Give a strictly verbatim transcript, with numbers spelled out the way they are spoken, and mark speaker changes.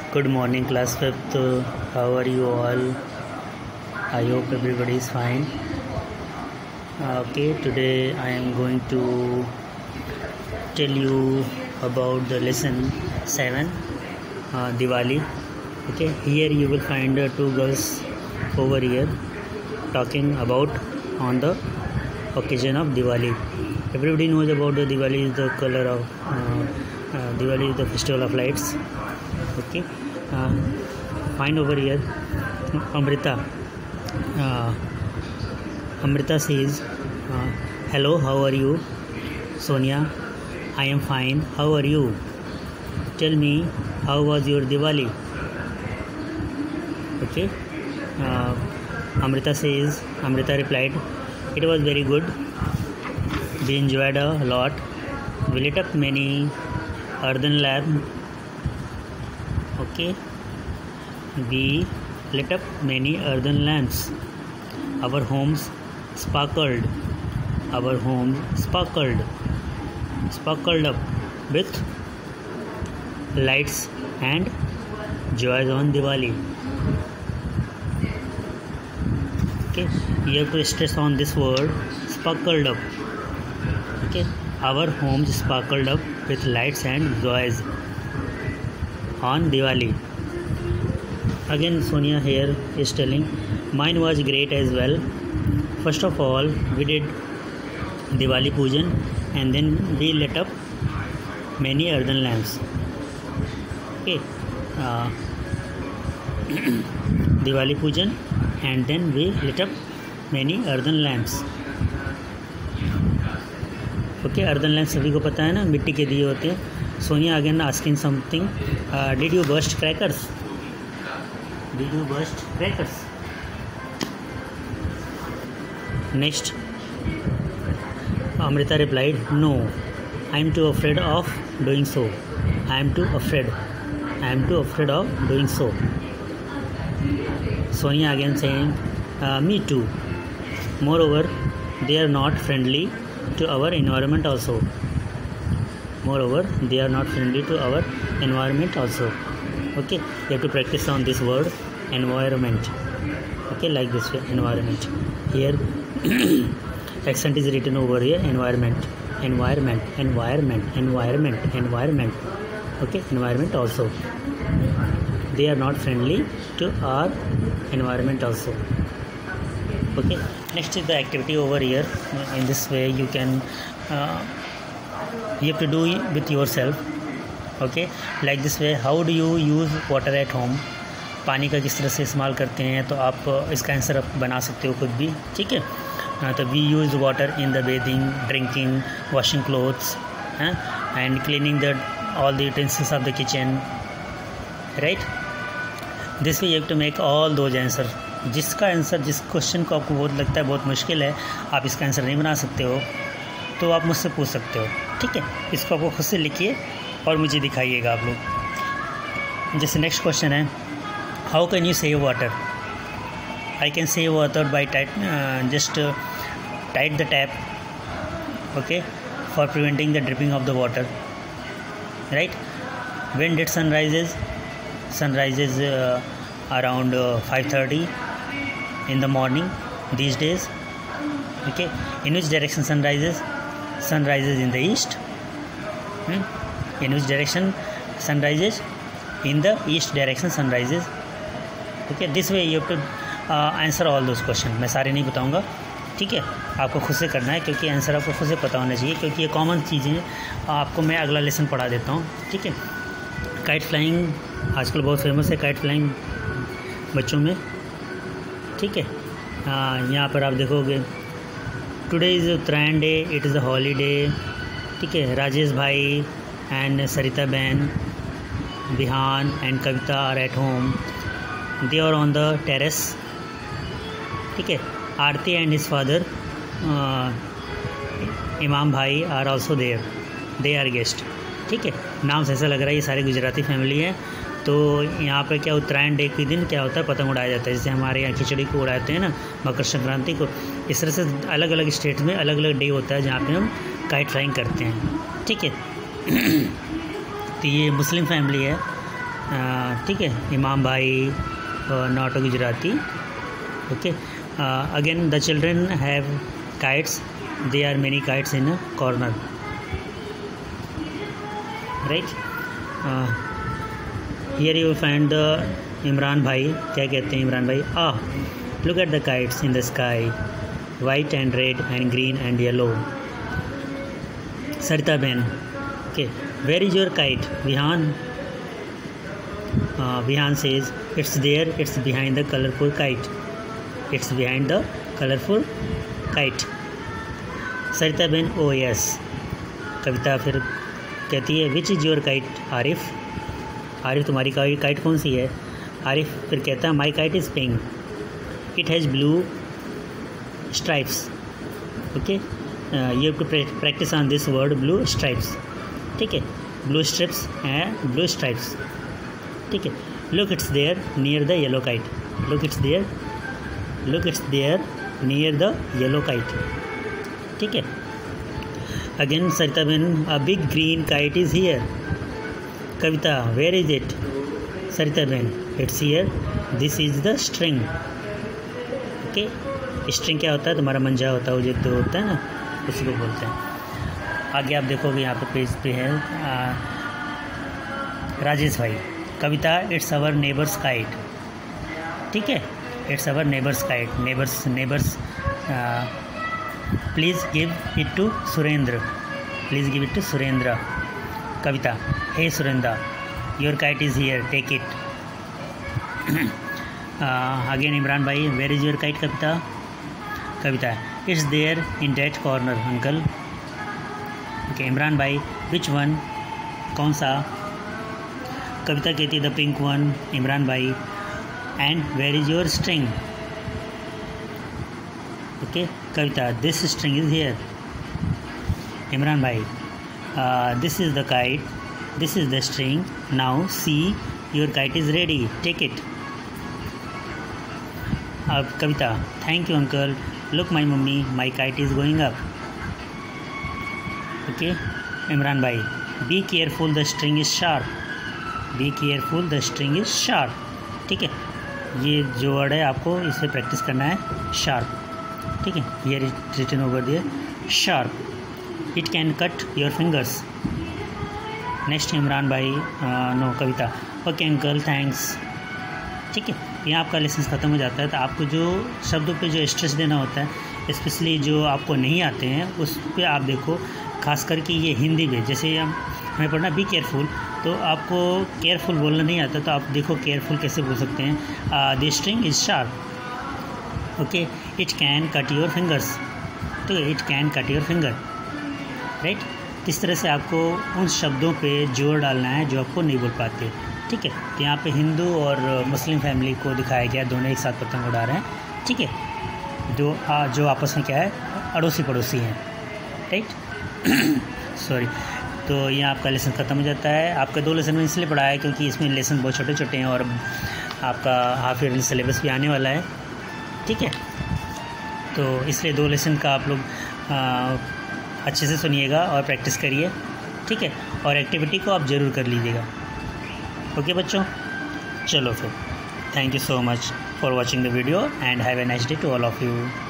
Speaker 1: Good morning, class fifth. How are you all? I hope everybody is fine. Okay, today I am going to tell you about the lesson seven, uh, Diwali. Okay, here you will find uh, two girls over here talking about on the occasion of Diwali. Everybody knows about the Diwali is the color of uh, uh, Diwali is the festival of lights. Okay, uh, find over here Amrita. Uh, Amrita says, uh, hello, how are you? Sonia, I am fine. How are you? Tell me, how was your Diwali? Okay. Uh, Amrita says, Amrita replied, it was very good. We enjoyed a lot. We lit up many earthen lamps. Okay. We lit up many earthen lamps. Our homes sparkled. Our homes sparkled. Sparkled up with lights and joys on Diwali. Okay, you have to stress on this word, sparkled up. Okay, our homes sparkled up with lights and joys on Diwali. Again, Sonia here is telling, mine was great as well. First of all, we did Diwali Pujan and then we lit up many earthen lamps. Okay, uh, Diwali Pujan and then we lit up many earthen lamps. Okay, earthen lamps सभी को पता है ना, मिट्टी के दिए होते हैं. Sonia again asking something. Uh, did you burst crackers? Did you burst crackers? Next, Amrita replied, no, I am too afraid of doing so. I am too afraid. I am too afraid of doing so. Sonia again saying, uh, me too. Moreover, they are not friendly to our environment also. Moreover, they are not friendly to our environment also. Okay, you have to practice on this word, environment. Okay, like this way, environment. Here, accent is written over here, environment, environment, environment, environment, environment. Okay, environment also. They are not friendly to our environment also. Okay, next is the activity over here. In this way, you can, uh, you have to do it with yourself. Okay, like this way, how do you use water at home? पानी का किस तरह से इस्तेमाल करते हैं, तो आप इसका आंसर आप बना सकते हो खुद भी. ठीक है, तो we use water in the bathing, drinking, washing clothes and cleaning the all the utensils of the kitchen, right. This way you have to make all those answer. जिसका आंसर, जिस क्वेश्चन को आपको बहुत लगता है बहुत मुश्किल है, आप इसका आंसर नहीं बना सकते हो, तो आप मुझसे पूछ सकते हो. ठीक है, इसको आपको खुद से लिखिए और मुझे दिखाइएगा आप लोग. जैसे नेक्स्ट क्वेश्चन है, how can you save water? I can save water by tight just tight the tap. Okay, for preventing the dripping of the water, right. When did sun rises? Sun rises around uh, five thirty in the morning these days. Okay, in which direction sun rises? Sun rises in the east. hmm? In which direction sun rises? In the east direction sun rises. Okay, this way you have to uh, answer all those questions. मैं सारे नहीं बताऊंगा, ठीक है, आपको खुद से करना है, क्योंकि आंसर आपको खुद से पता होना चाहिए, क्योंकि ये कॉमन चीज़ें हैं. आपको मैं अगला लेसन पढ़ा देता हूँ. ठीक है, काइट फ्लाइंग आजकल बहुत फेमस है, काइट फ्लाइंग बच्चों में. ठीक है, हाँ, यहाँ पर आप देखोगे, today is Uttarayan day, it is a holiday. ठीक है, Rajesh bhai and Sarita behen, Vihaan and Kavita are at home. They are on the terrace. ठीक है, Aarti and his father Imam bhai are also there. They are guest. ठीक है, नाम से ऐसा लग रहा है ये सारे गुजराती फैमिली है. तो यहाँ पर क्या, उत्तरायण डे के दिन क्या होता है, पतंग उड़ाया जाता है. जैसे हमारे यहाँ खिचड़ी को उड़ाते हैं ना, मकर संक्रांति को, इस तरह से अलग अलग स्टेट में अलग अलग डे होता है जहाँ पे हम काइट फ्लाइंग करते हैं. ठीक है, तो ये मुस्लिम फैमिली है ठीक है, Imam bhai, not a Gujarati. Okay, again the children have kites. There are many kites in a corner, right? uh, here you will find the Imran bhai. क्या कहते हैं इमरान भाई? ah look at the kites in the sky, white and red and green and yellow. सरिता बहन, okay, where is your kite? Vihaan uh, Vihaan says it's there, it's behind the colorful kite. It's behind the colorful kite. सरिता बहन, ओ yes. कविता फिर कहती है which is your kite? Arif, Arif तुम्हारी kite कौन सी है? आरिफ फिर कहता है my kite is pink, it has blue stripes. Okay, you have to practise on this word blue stripes. ठीक है, blue strips and blue stripes. ठीक है, look it's there near the yellow kite. Look it's there look it's there near the yellow kite. ठीक है, again Sarita behen, a big green kite is here. Kavita, where is it? Sarita behen, it's here, this is the string. Okay, string क्या होता है? तुम्हारा मंजा होता है, वो जो होता है ना, उसी को बोलते हैं. आगे आप देखोगे यहाँ पे पेज पे है आ, Rajesh bhai. Kavita, it's our neighbours kite. ठीक है, it's our neighbours kite. Neighbours neighbours please give it to Surendra. Please give it to Surendra. Kavita, hey Surendra, your kite is here, take it. Again Imran bhai, where is your kite? Kavita Kavita it's there in that corner uncle. Okay, Imran bhai, which one? कौन सा? कविता कहती है the pink one. Imran bhai, and where is your string? Okay, Kavita, this string is here. Imran bhai, this is the kite, this is the string, now see your kite is ready, take it. अब Kavita, thank you uncle, look my mummy, my kite is going up. Okay, Imran bhai, be careful the string is sharp. Be careful the string is sharp. ठीक है, ये जो word है आपको इसे practice करना है, शार्प. ठीक है, ये रिटन ओवर दिए sharp. It can cut your fingers. Next Imran bhai, no Kavita, okay uncle thanks. ठीक है, यहाँ आपका लेसन ख़त्म हो जाता है. तो आपको जो शब्दों पे जो स्ट्रेस देना होता है, स्पेशली जो आपको नहीं आते हैं, उस पर आप देखो. खास करके ये हिंदी में जैसे हम हमें पढ़ना बी केयरफुल, तो आपको केयरफुल बोलना नहीं आता, तो आप देखो केयरफुल कैसे बोल सकते हैं. The string is sharp. Okay, it can cut your fingers. तो it can cut your finger, right. इस तरह से आपको उन शब्दों पे जोर डालना है जो आपको नहीं बोल पाते. ठीक है, तो यहाँ पे हिंदू और मुस्लिम फैमिली को दिखाया गया, दोनों एक साथ पतंग उड़ा रहे हैं. ठीक है, जो आ, जो आपस में क्या है, अड़ोसी पड़ोसी हैं, राइट. सॉरी. तो यहाँ आपका लेसन ख़त्म हो जाता है. आपका दो लेसन में इसलिए पढ़ा है क्योंकि इसमें लेसन बहुत छोटे छोटे हैं और आपका हाफ ईयरली सिलेबस भी आने वाला है. ठीक है, तो इसलिए दो लेसन का आप लोग अच्छे से सुनिएगा और प्रैक्टिस करिए. ठीक है, और एक्टिविटी को आप ज़रूर कर लीजिएगा. ओके बच्चों, चलो फिर, thank you so much for watching the video and have a nice day to all of you.